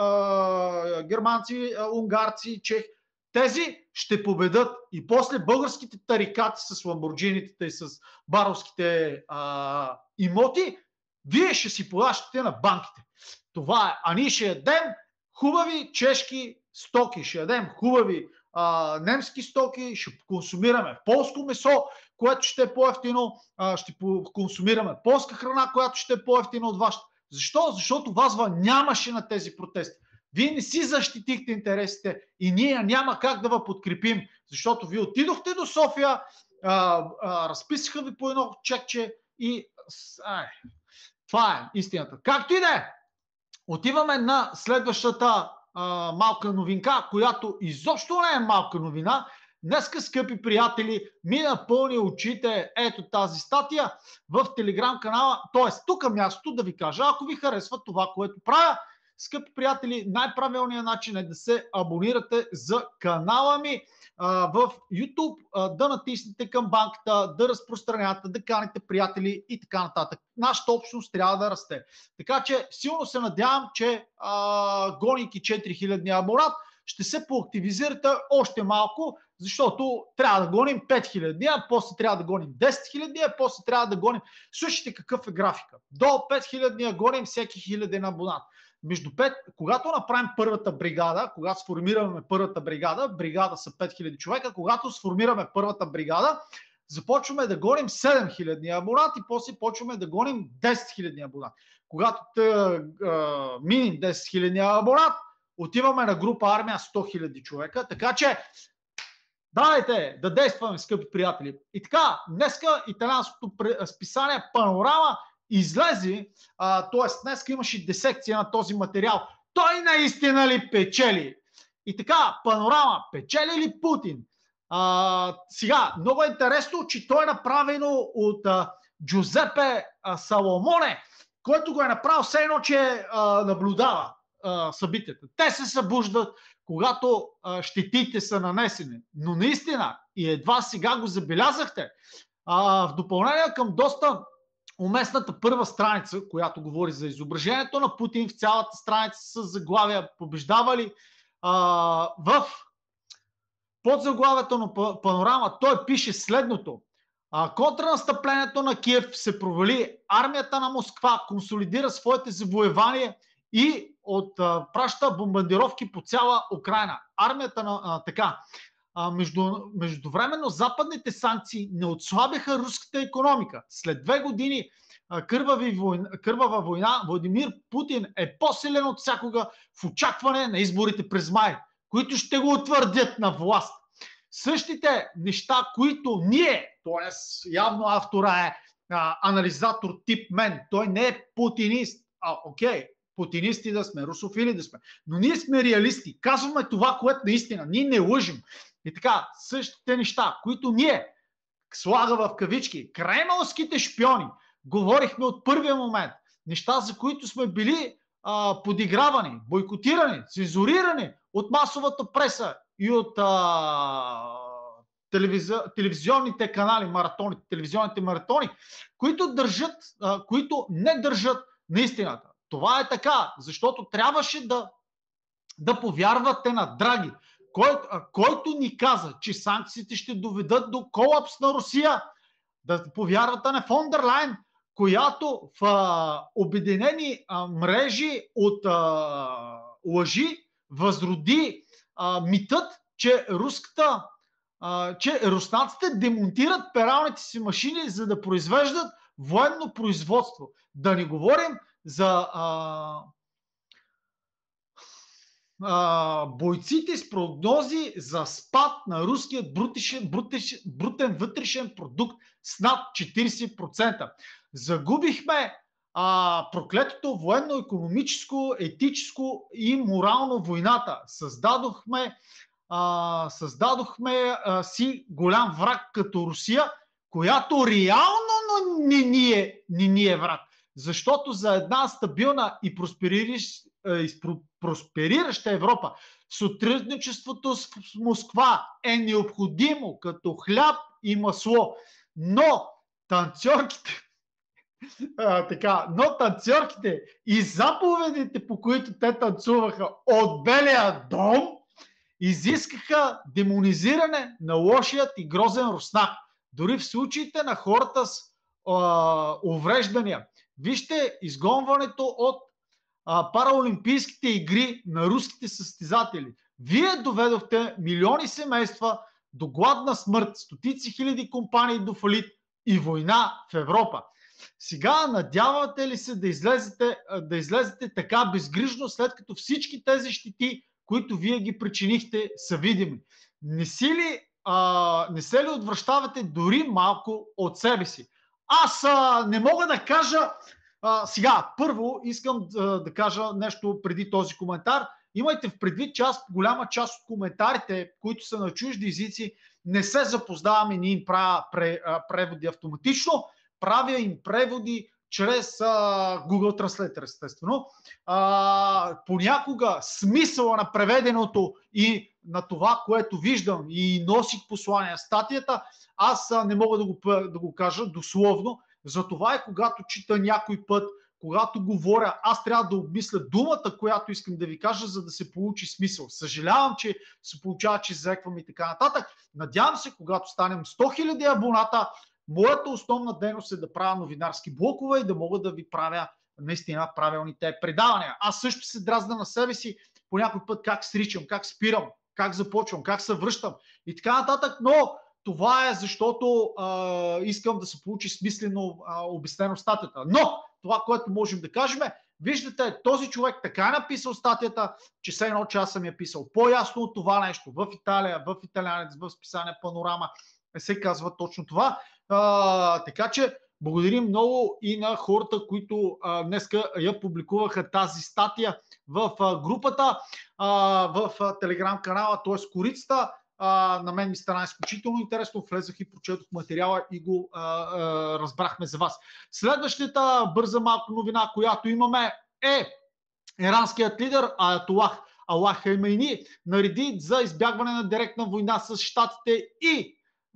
германци, унгарци, чехи, тези ще победат. И после българските тарикати с ламборджините и с баровските а, имоти, вие ще си плащате на банките. Това е. А ние ще ядем хубави чешки стоки, ще ядем хубави а, немски стоки, ще консумираме полско месо, което ще е по-ефтино, а, ще консумираме полска храна, която ще е по-ефтина от вашата. Защо? Защото Вазва нямаше на тези протести. Вие не си защитихте интересите и ние няма как да ви подкрепим, защото вие отидохте до София, а, а, разписаха ви по едно чекче и ай, това е истината. Както и да е, отиваме на следващата а, малка новинка, която изобщо не е малка новина. Днеска, скъпи приятели, ми напълни очите ето тази статия в Телеграм канала. Тоест, тук е мястото да ви кажа, ако ви харесва това, което правя, скъпи приятели, най-правилният начин е да се абонирате за канала ми а, в YouTube, а, да натиснете камбанката, да разпространявате, да каните приятели и така нататък. Нашата общност трябва да расте. Така че силно се надявам, че а, гонейки четири хиляди абонат, ще се поактивизирате още малко, защото трябва да гоним пет хиляди, а после трябва да гоним десет хиляди, а после трябва да гоним... Слушайте какъв е графика. До пет хиляди гоним всеки хиляден абонат. Между пет, когато направим първата бригада, когато сформираме първата бригада, бригада са пет хиляди човека, когато сформираме първата бригада, започваме да гоним седем хиляди абонат и после почваме да гоним десет хиляди абонат. Когато тъ, а, миним десет хиляди абонат, отиваме на група армия сто хиляди човека, така че давайте да действаме, скъпи приятели. И така, днеска италианското списание Панорама излезе, т.е. днеска имаше десекция на този материал. Той наистина ли печели? И така, Панорама, печели ли Путин? А, сега, много е интересно, че той е направено от а, Джузепе а, Саломоне, който го е направил все едно, че а, наблюдава а, събитията. Те се събуждат, когато а, щетите са нанесени. Но наистина, и едва сега го забелязахте, а, в допълнение към доста уместната първа страница, която говори за изображението на Путин в цялата страница с заглавия "Побеждавали", а, в подзаглавието на Панорама той пише следното. А, контранастъплението на Киев се провали, армията на Москва консолидира своите завоевания и отпраща бомбардировки по цяла Украйна. Армията на а, така. А, между, междувременно западните санкции не отслабяха руската икономика. След две години а, кървави война, кървава война Владимир Путин е по-силен от всякога в очакване на изборите през май, които ще го утвърдят на власт. Същите неща, които ние, т.е. явно автора е а, анализатор тип мен, той не е путинист, а окей, путинисти да сме, русофили да сме, но ние сме реалисти, казваме това, което наистина, ние не лъжим. И така, същите неща, които ние, слага в кавички, кремълските шпиони, говорихме от първия момент, неща, за които сме били а, подигравани, бойкотирани, цензурирани от масовата преса и от а, телевизи... телевизионните канали, маратони, телевизионните маратони, които държат, а, които не държат на истината. Това е така, защото трябваше да, да повярвате на Драги, Кой, който ни каза, че санкциите ще доведат до колапс на Русия, да повярвате на фон дер Лайен, която в а, обединени а, мрежи от а, лъжи възроди а, митът, че руската, а, че руснаците демонтират пералните си машини, за да произвеждат военно производство. Да не говорим за а, а, бойците с прогнози за спад на руският брутишен, брутишен, брутен вътрешен продукт с над четирийсет процента. Загубихме а, проклетото военно-икономическо, етическо и морално войната. Създадохме, а, създадохме а, си голям враг като Русия, която реално не ни е, не ни е враг. Защото за една стабилна и просперираща Европа сътрудничеството с Москва е необходимо като хляб и масло. Но танцорките, а, така, но танцорките и заповедите, по които те танцуваха от Белия дом, изискаха демонизиране на лошият и грозен руснак. Дори в случаите на хората с а, увреждания. Вижте изгонването от а, параолимпийските игри на руските състезатели. Вие доведохте милиони семейства до гладна смърт, стотици хиляди компании до фалит и война в Европа. Сега надявате ли се да излезете, да излезете така безгрижно, след като всички тези щети, които вие ги причинихте, са видими? Не, си ли, а, не се ли отвръщавате дори малко от себе си? Аз а, не мога да кажа А, сега, първо искам да, да кажа нещо преди този коментар. Имайте в предвид, че аз голяма част от коментарите, които са на чужди езици, не се запознавам и не им правя преводи автоматично. Правя им преводи чрез а, Google Translator, естествено. А, понякога смисъла на преведеното и на това, което виждам и носих послание в статията, аз а, не мога да го, да го кажа дословно. Затова е, когато чита някой път, когато говоря, аз трябва да обмисля думата, която искам да ви кажа, за да се получи смисъл. Съжалявам, че се получава, че изреквам и така нататък. Надявам се, когато станем сто хиляди абоната, моята основна дейност е да правя новинарски блокове и да мога да ви правя наистина правилните предавания. Аз също се дразна на себе си по някой път как сричам, как спирам, как започвам, как се връщам и така нататък, но това е защото а, искам да се получи смислено а, обяснено статията. Но това, което можем да кажем е, виждате, този човек така е написал статията, че все едно, че аз съм я писал. По-ясно от това нещо в Италия, в Италианец, в списание Панорама се казва точно това. А, така че благодарим много и на хората, които а, днеска я публикуваха тази статия в а, групата, а, в а, телеграм канала, т.е. корицата. Uh, на мен ми стана изключително интересно, влезах и прочетох материала и го uh, uh, разбрахме за вас. Следващата бърза малко новина, която имаме е иранският лидер Аятолах Али Хамейни нареди за избягване на директна война с щатите и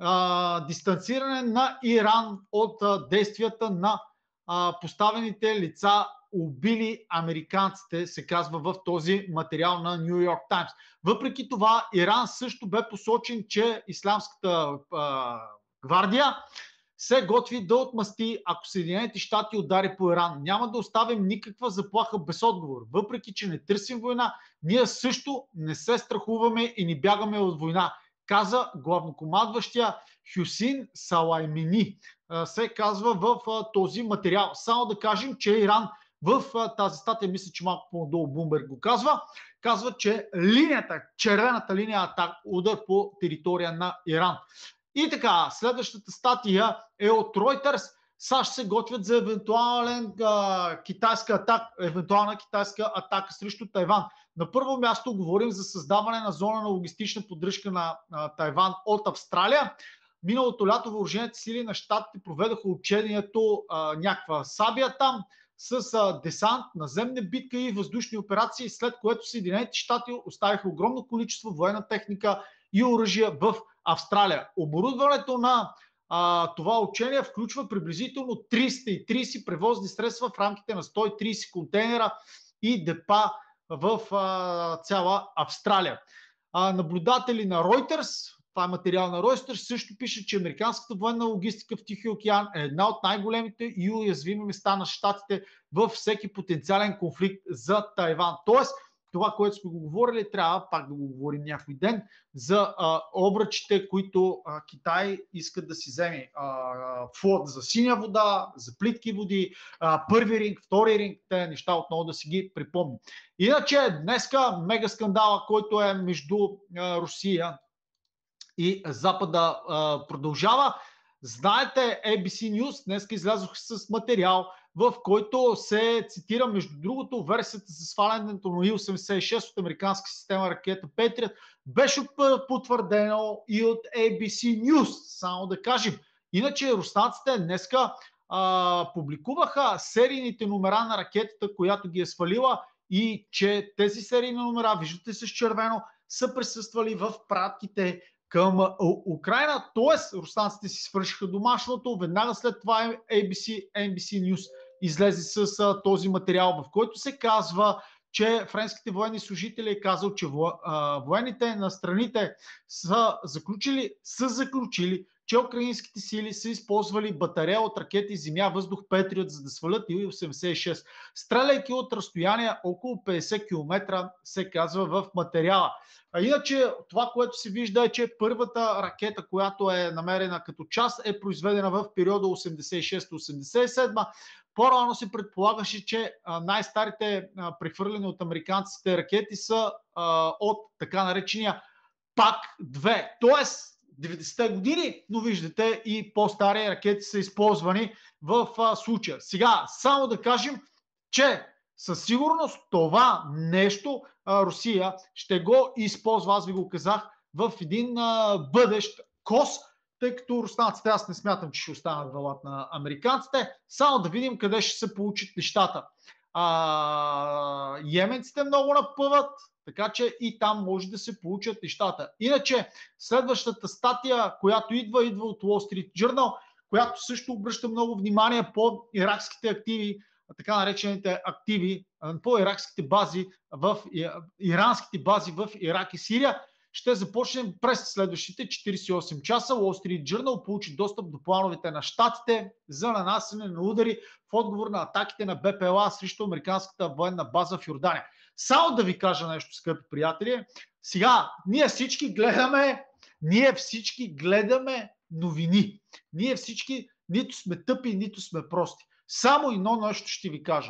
uh, дистанциране на Иран от uh, действията на uh, поставените лица убили американците, се казва в този материал на Ню Йорк Таймс. Въпреки това, Иран също бе посочен, че ислямската а, гвардия се готви да отмъсти, ако Съединените щати удари по Иран. Няма да оставим никаква заплаха без отговор. Въпреки че не търсим война, ние също не се страхуваме и не бягаме от война, каза главнокомандващия Хюсин Салаймини. Се казва в а, този материал. Само да кажем, че Иран в а, тази статия, мисля, че малко по-надолу Bloomberg го казва, казва, че линията, червената линия атак, удар по територия на Иран. И така, следващата статия е от Reuters. САЩ се готвят за евентуален а, китайска атака, евентуална китайска атака срещу Тайван. На първо място говорим за създаване на зона на логистична поддръжка на а, Тайван от Австралия. Миналото лято въоръжените сили на щатите проведоха учението а, някаква сабия там с а, десант, наземна битка и въздушни операции, след което Съединените щати оставиха огромно количество военна техника и оръжия в Австралия. Оборудването на а, това учение включва приблизително триста и трийсет превозни средства в рамките на сто и трийсет контейнера и депа в а, цяла Австралия. А, наблюдатели на Reuters, това е материал на Reuters, също пише, че американската военна логистика в Тихия океан е една от най-големите и уязвими места на щатите във всеки потенциален конфликт за Тайван. Тоест, това, което сме го говорили, трябва пак да го говорим някой ден за а, обръчите, които а, Китай искат да си вземе. А, флот за синя вода, за плитки води, а, първи ринг, втори ринг, те неща отново да си ги припомним. Иначе днеска мега скандала, който е между а, Русия и Запада, а, продължава. Знаете, Ей Би Си News днеска излязоха с материал, в който се цитира, между другото, версията за свалянето на И осемдесет и шест от американска система ракета Patriot беше потвърдено и от Ей Би Си News, само да кажем. Иначе руснаците днеска а, публикуваха серийните номера на ракетата, която ги е свалила, и че тези серийни номера, виждате с червено, са присъствали в пратките към Украйна, т.е. руснаците си свършиха домашното. Веднага след това Ей Би Си, Ен Би Си News излезе с а, този материал, в който се казва, че френските военни служители е казал, че во, а, военните на страните са заключили, са заключили, че украинските сили са използвали батарея от ракети земя-въздух Patriot, за да свалят И осемдесет и шест. Стреляйки от разстояние около петдесет километра, се казва в материала. А иначе това, което се вижда, е, че първата ракета, която е намерена като част, е произведена в периода осемдесет и шеста осемдесет и седма. По-рано се предполагаше, че най-старите прехвърлени от американците ракети са а, от така наречения Пак две. Тоест, деветдесетте години, но виждате и по-стари ракети са използвани в а, случая. Сега, само да кажем, че със сигурност това нещо а, Русия ще го използва, аз ви го казах, в един а, бъдещ кос, тъй като руснаците, аз не смятам, че ще останат валат на американците. Само да видим къде ще се получат нещата. А, йеменците много напъват, така че и там може да се получат нещата. Иначе, следващата статия, която идва, идва от Wall Street Journal, която също обръща много внимание по иракските активи, така наречените активи, по иракските бази в иранските бази в Ирак и Сирия. Ще започнем през следващите четиридесет и осем часа. Wall Street Journal получи достъп до плановете на щатите за нанасене на удари в отговор на атаките на Б П Л А срещу американската военна база в Йордания. Само да ви кажа нещо, скъпи приятели. Сега, ние всички гледаме, ние всички гледаме новини. Ние всички нито сме тъпи, нито сме прости. Само едно нещо ще ви кажа.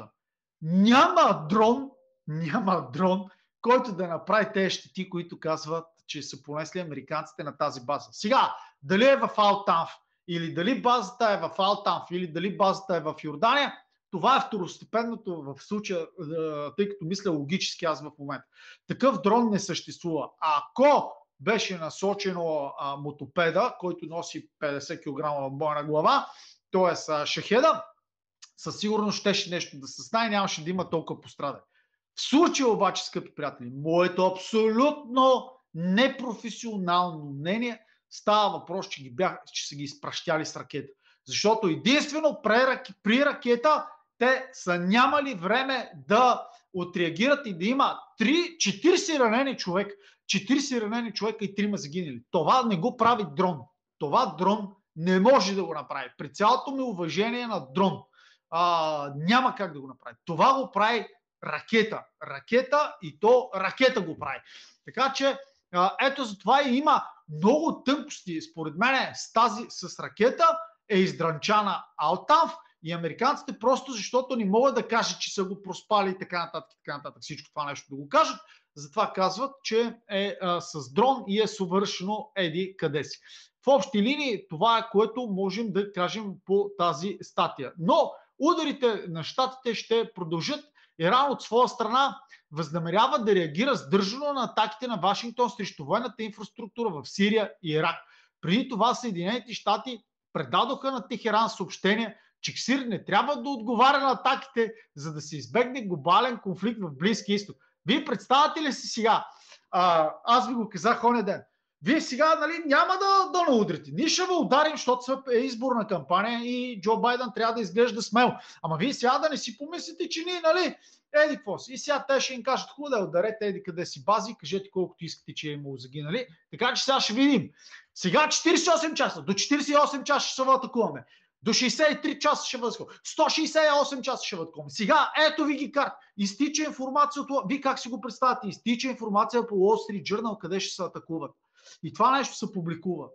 Няма дрон, няма дрон, който да направи тези щети, които казват, че са понесли американците на тази база. Сега, дали е в Ал-Танф, или дали базата е в Ал-Танф, или дали базата е в Йордания, това е второстепенното в случая, тъй като мисля логически аз в момента. Такъв дрон не съществува. Ако беше насочено а, мотопеда, който носи петдесет килограма бойна глава, т.е. шахеда, със сигурност щеше нещо да се знае, нямаше да има толкова пострадане. В случая обаче, скъпи приятели, моето абсолютно непрофесионално мнение става въпрос, че, ги бях, че са ги изпращяли с ракета. Защото единствено при ракета те са нямали време да отреагират и да има четиридесет ранени човек, четиридесет ранени човека и трима загинали. Това не го прави дрон. Това дрон не може да го направи. При цялото ми уважение на дрон а, няма как да го направи. Това го прави ракета. Ракета и то ракета го прави. Така че а, ето за това и има много тънкости. Според мен с тази с ракета е издранчана Ал-Танф и американците просто защото не могат да кажат, че са го проспали и така нататък, и така нататък. Всичко това нещо да го кажат. Затова казват, че е а, с дрон и е съвършено еди къде си. В общи линии това е което можем да кажем по тази статия. Но ударите на щатите ще продължат. Иран от своя страна възнамерява да реагира сдържано на атаките на Вашингтон срещу военната инфраструктура в Сирия и Ирак. Преди това Съединените щати предадоха на Техеран съобщение, че КСИР не трябва да отговаря на атаките, за да се избегне глобален конфликт в Близкия изток. Вие представяте ли си сега? А, аз ви го казах оня ден. Вие сега нали, няма да, да наудрите. Ние ще ви ударим, защото е изборна кампания и Джо Байден трябва да изглежда смел. Ама вие сега да не си помислите, че ние, нали, еди какво си. И сега те ще им кажат, хубаво да ударете еди къде си бази, кажете колкото искате, че е имало загинали. Така че сега ще видим. Сега четиридесет и осем часа, до четиридесет и осем часа ще се атакуваме. До шейсет и три часа ще възкаме. сто шейсет и осем часа ще въткаме. Сега ето ви ги карт. Изтича информация от това. Вие как си го представяте? Изтича информация по Wall Street Journal, къде ще се атакуват. И това нещо се публикува.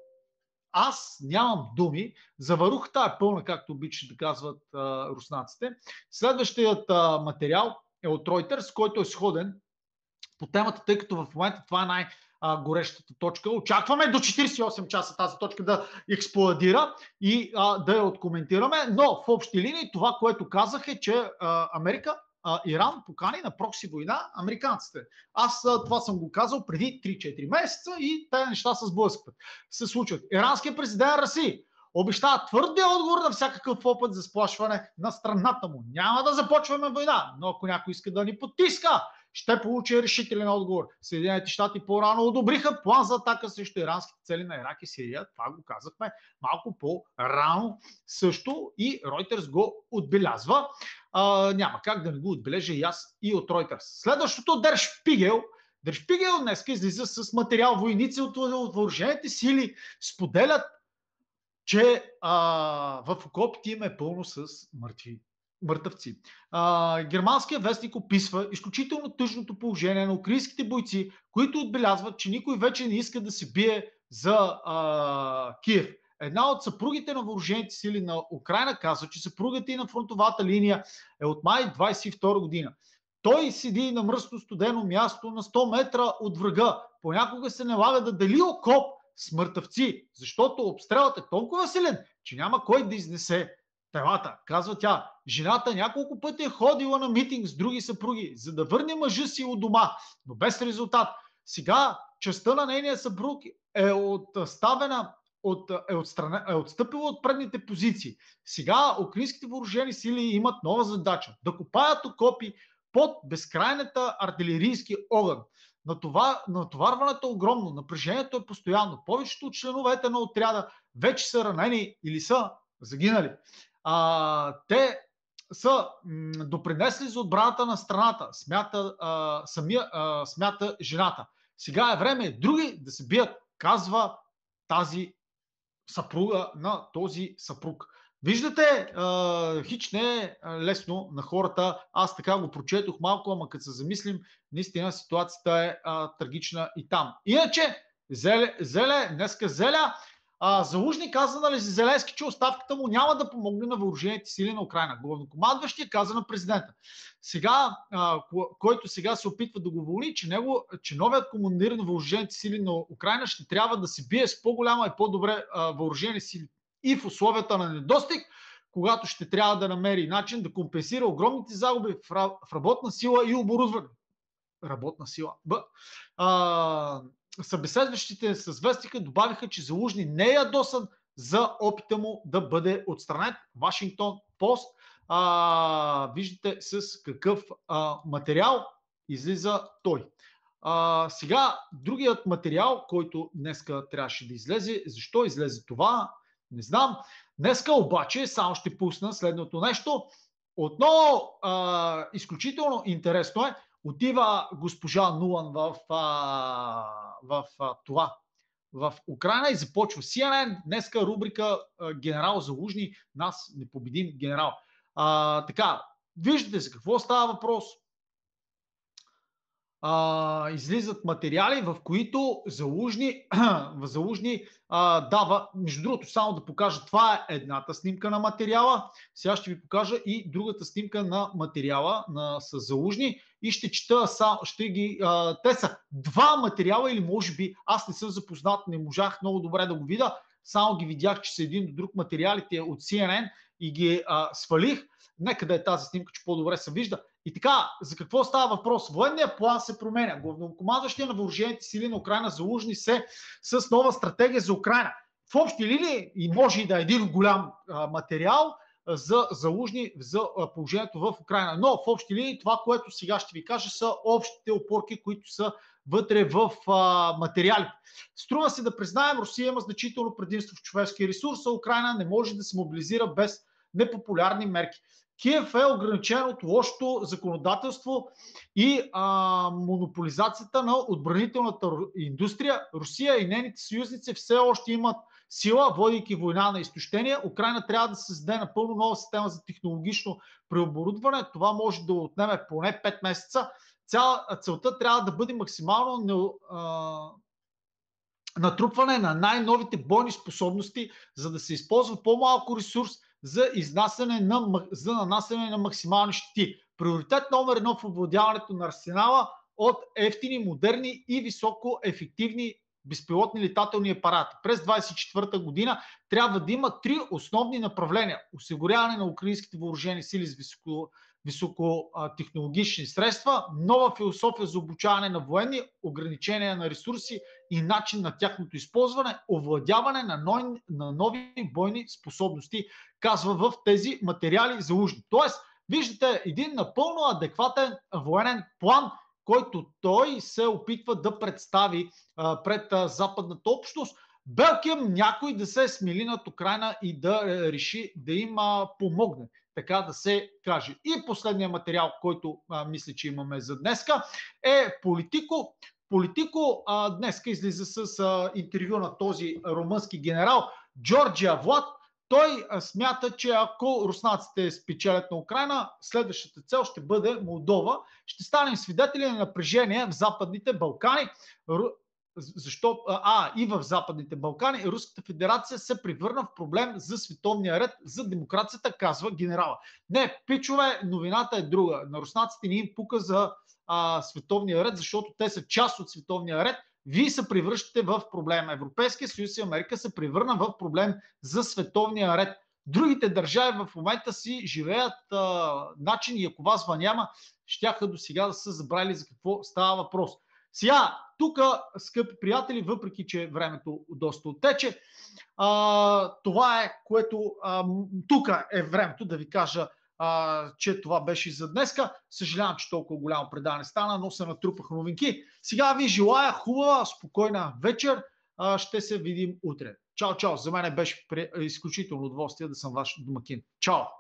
Аз нямам думи. Заварухата е пълна, както обичат да казват а, руснаците. Следващият а, материал е от Reuters, който е сходен по темата, тъй като в момента това е най-горещата точка. Очакваме до четиридесет и осем часа тази точка да експлодира и а, да я откоментираме, но в общи линии това, което казах е, че а, Америка Uh, Иран покани на прокси война американците. Аз uh, това съм го казал преди три-четири месеца и тези неща се сблъскват. Се случват. Иранският президент Раси обещава твърдия отговор на всякакъв опит за сплашване на страната му. Няма да започваме война, но ако някой иска да ни потиска, ще получи решителен отговор. Съединените щати по-рано одобриха план за атака срещу иранските цели на Ирак и Сирия. Това го казахме малко по-рано също и Reuters го отбелязва. А, няма как да не го отбележа и аз и от Reuters. Следващото Der Spiegel. Der Spiegel днес излиза с материал. Войници от, от въоръжените сили споделят, че а, в окопите им е пълно с мъртви. Мъртъвци. А, германският вестник описва изключително тъжното положение на украинските бойци, които отбелязват, че никой вече не иска да се бие за а, Киев. Една от съпругите на въоръжените сили на Украйна казва, че съпругата и на фронтовата линия е от май двадесет и втора година. Той седи на мръсно студено място на сто метра от врага. Понякога се налага да дели окоп смъртъвци, защото обстрелът е толкова силен, че няма кой да изнесе телата. Казва тя, жената няколко пъти е ходила на митинг с други съпруги, за да върне мъжа си от дома, но без резултат. Сега частта на нейния съпруг е отставена, от, е, отстрана, е отстъпила от предните позиции. Сега украинските въоръжени сили имат нова задача да копаят окопи под безкрайната артилерийски огън. Натоварването е огромно, напрежението е постоянно. Повечето от членовете на отряда вече са ранени или са загинали. А, те са м, допринесли за отбраната на страната, смята, а, самия, а, смята жената. Сега е време други да се бият, казва тази съпруга на този съпруг. Виждате, а, хич не е лесно на хората. Аз така го прочетох малко, ама като се замислим, наистина ситуацията е а, трагична и там. Иначе, Зеле, Зеле днеска Зеля, а, Залужни каза на Зеленски, че оставката му няма да помогне на въоръжените сили на Украйна. Главнокомандващия каза на президента. Сега, а, който сега се опитва да го вълни, че, него, че новият командир на въоръжените сили на Украйна ще трябва да се бие с по-голяма и по-добре а, въоръжени сили и в условията на недостиг, когато ще трябва да намери начин да компенсира огромните загуби в работна сила и оборудване. Работна сила. Б. А, събеседващите с вестника добавиха, че Залужни не е ядосан за опита му да бъде отстранен. Вашингтон Пост. А, виждате с какъв а, материал излиза той. А, сега, другият материал, който днеска трябваше да излезе, защо излезе това, не знам. Днеска обаче само ще пусна следното нещо. Отново а, изключително интересно е, отива госпожа Нулан в, а, в а, това, в Украйна и започва Си Ен Ен, днеска рубрика а, Генерал Залужни, нас не победим генерал. А, така, виждате за какво става въпрос. А, излизат материали, в които Залужни, Залужни а, дава, между другото, само да покажа, това е едната снимка на материала, сега ще ви покажа и другата снимка на материала на, с Залужни и ще чета, ще ги, а, те са два материала или може би, аз не съм запознат, не можах много добре да го видя, само ги видях, че са един до друг материалите от Си Ен Ен и ги а, свалих. Нека да е тази снимка, че по-добре се вижда. И така, за какво става въпрос? Военният план се променя. Главнокомандващия на въоръжените сили на Украйна Залужни се с нова стратегия за Украйна. В общи линии, и може и да е един голям а, материал за Залужни за а, положението в Украйна. Но в общи линии това, което сега ще ви кажа, са общите опорки, които са вътре в а, материалите. Струва се да признаем, Русия има значително предимство в човешкия ресурс, а Украйна не може да се мобилизира без непопулярни мерки. Киев е ограничен от лошото законодателство и а, монополизацията на отбранителната индустрия. Русия и нейните съюзници все още имат сила, водейки война на изтощение. Украйна трябва да създаде напълно нова система за технологично преоборудване. Това може да отнеме поне пет месеца. Цял, целта трябва да бъде максимално не, а, натрупване на най-новите бойни способности, за да се използва по-малко ресурс за, изнасяне на, за нанасяне на максимални щети. Приоритет номер едно в овладяването на арсенала от ефтини, модерни и високо ефективни безпилотни летателни апарати. През двадесет и четвърта година трябва да има три основни направления. Осигуряване на украинските въоръжени сили с високо, високотехнологични средства, нова философия за обучаване на военни, ограничения на ресурси и начин на тяхното използване, овладяване на нови, на нови бойни способности, казва в тези материали Залужни. Тоест, виждате един напълно адекватен военен план, който той се опитва да представи а, пред а, западната общност. Белким някой да се смели над Украйна и да е, реши да им а, помогне, така да се каже. И последният материал, който а, мисля, че имаме за днеска, е Политико. Политико а, днеска излиза с а, интервю на този румънски генерал Джорджия Влад. Той а, смята, че ако руснаците спечелят на Украйна, следващата цел ще бъде Молдова. Ще станем свидетели на напрежение в Западните Балкани. Защо? А, и в Западните Балкани Руската федерация се превърна в проблем за световния ред, за демокрацията, казва генерала. Не, пичове, новината е друга. На руснаците не им пука за а, световния ред, защото те са част от световния ред. Вие се превръщате в проблем. Европейския съюз и Америка се превърна в проблем за световния ред. Другите държави в момента си живеят а, начин и ако вас няма, щяха до сега да са забрали за какво става въпрос. Сега, тук, скъпи приятели, въпреки че времето доста оттече, а, това е, което тук е времето да ви кажа, а, че това беше за днеска. Съжалявам, че толкова голямо предаване стана, но се натрупаха новинки. Сега ви желая хубава, спокойна вечер. А, ще се видим утре. Чао, чао. За мен беше изключително удоволствие да съм ваш домакин. Чао.